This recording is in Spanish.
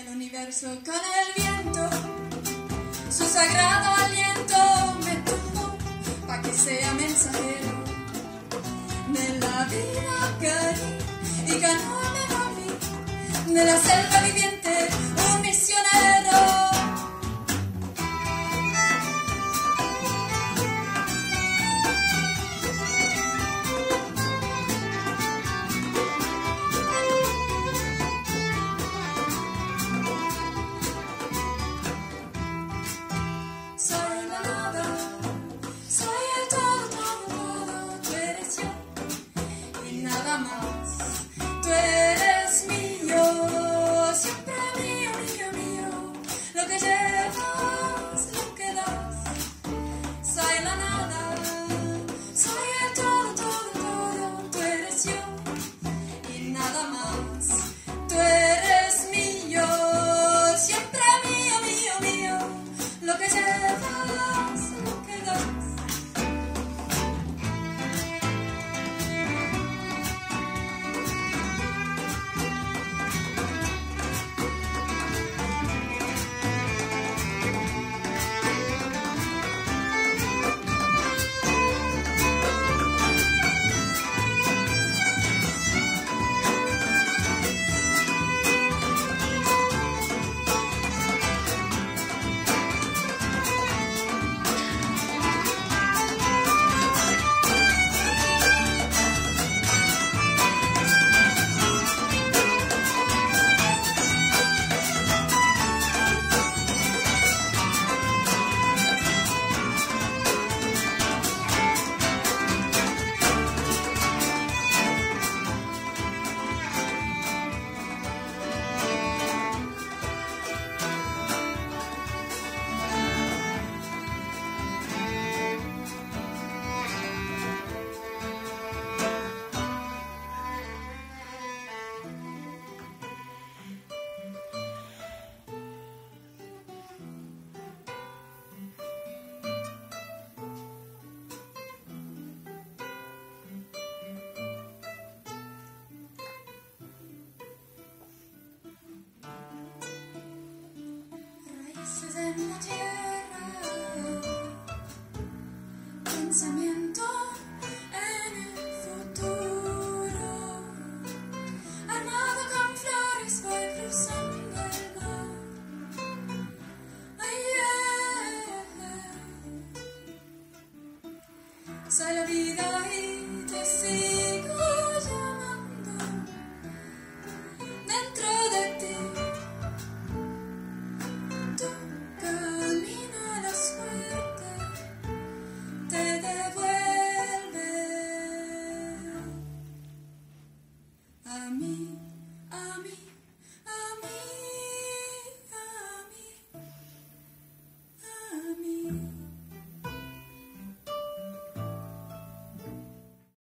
el universo con el viento, su sagrado aliento me tumbó pa' que sea mensajero de la vida que y ganó me volví de la selva viviente, un misionero. Soy la nada, soy el todo, todo, todo, tú eres yo y nada más. Tú eres mío, siempre mío, mío, mío, lo que llevas, lo que das. Soy la nada, soy el todo, todo, todo, tú eres yo y nada más. Tú eres mío, siempre mío, mío, mío, lo que llevas, lo que das. Raíces en la tierra, pensamiento en el futuro, armado con flores voy cruzando el mar. Ay, yeah. Soy la vida y